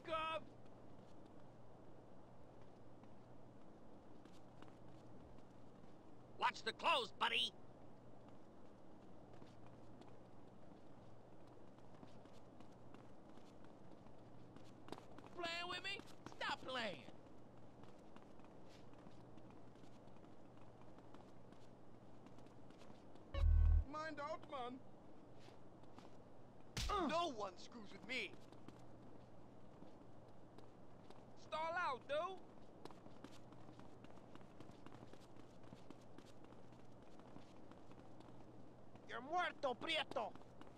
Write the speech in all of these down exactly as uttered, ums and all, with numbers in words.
Markov! Watch the clothes, buddy! Playing with me? Stop playing! Mind out, man. No one screws with me. Stall out, dude! You're muerto, Prieto!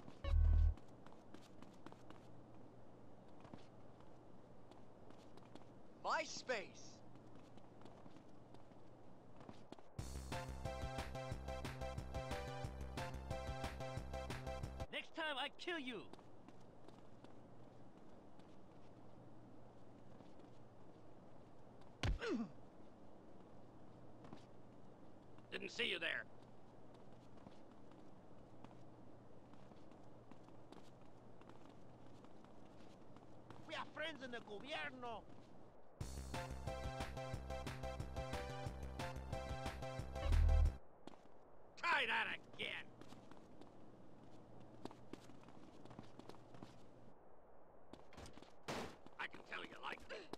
My space! Next time I kill you! Didn't see you there. We are friends in the gobierno! Try that again! I can tell you like this.